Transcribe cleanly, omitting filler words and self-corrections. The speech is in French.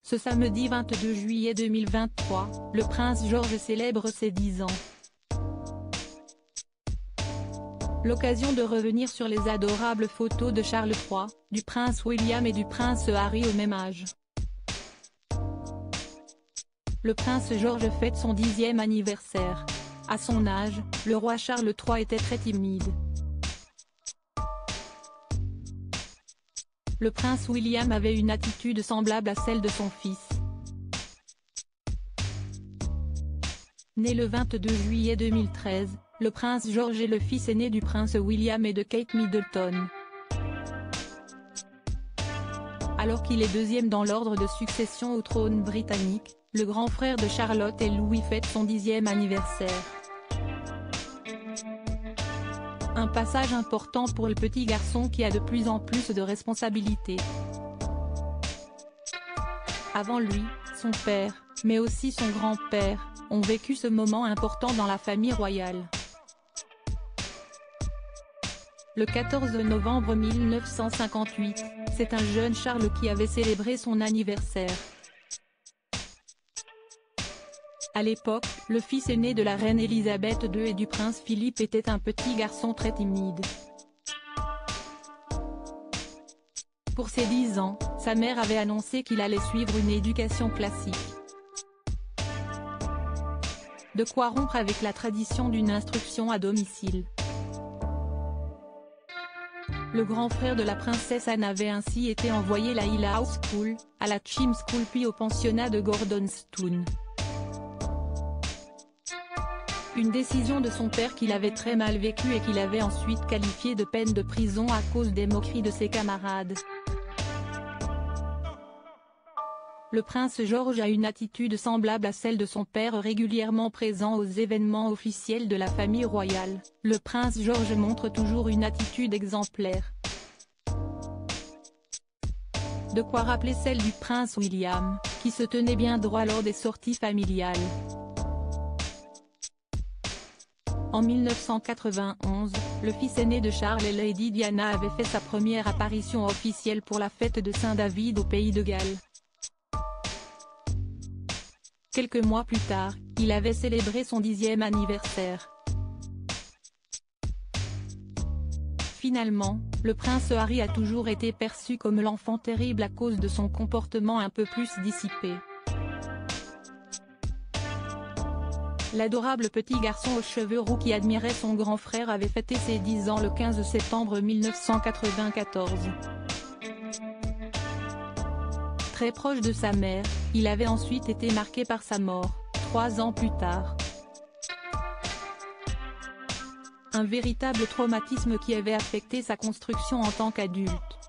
Ce samedi 22 juillet 2023, le prince George célèbre ses 10 ans. L'occasion de revenir sur les adorables photos de Charles III, du prince William et du prince Harry au même âge. Le prince George fête son 10e anniversaire. À son âge, le roi Charles III était très timide. Le prince William avait une attitude semblable à celle de son fils. Né le 22 juillet 2013, le prince George est le fils aîné du prince William et de Kate Middleton. Alors qu'il est deuxième dans l'ordre de succession au trône britannique, le grand frère de Charlotte et Louis fête son 10e anniversaire. Un passage important pour le petit garçon qui a de plus en plus de responsabilités. Avant lui, son père, mais aussi son grand-père, ont vécu ce moment important dans la famille royale. Le 14 novembre 1958, c'est un jeune Charles qui avait célébré son anniversaire. À l'époque, le fils aîné de la reine Elisabeth II et du prince Philippe était un petit garçon très timide. Pour ses 10 ans, sa mère avait annoncé qu'il allait suivre une éducation classique. De quoi rompre avec la tradition d'une instruction à domicile. Le grand frère de la princesse Anne avait ainsi été envoyé à la Hill House School, à la Chisholm School puis au pensionnat de Gordonstoun. Une décision de son père qu'il avait très mal vécue et qu'il avait ensuite qualifiée de peine de prison à cause des moqueries de ses camarades. Le prince George a une attitude semblable à celle de son père, régulièrement présent aux événements officiels de la famille royale. Le prince George montre toujours une attitude exemplaire. De quoi rappeler celle du prince William, qui se tenait bien droit lors des sorties familiales. En 1991, le fils aîné de Charles et Lady Diana avait fait sa première apparition officielle pour la fête de Saint-David au pays de Galles. Quelques mois plus tard, il avait célébré son 10e anniversaire. Finalement, le prince Harry a toujours été perçu comme l'enfant terrible à cause de son comportement un peu plus dissipé. L'adorable petit garçon aux cheveux roux qui admirait son grand frère avait fêté ses 10 ans le 15 septembre 1994. Très proche de sa mère, il avait ensuite été marqué par sa mort, 3 ans plus tard. Un véritable traumatisme qui avait affecté sa construction en tant qu'adulte.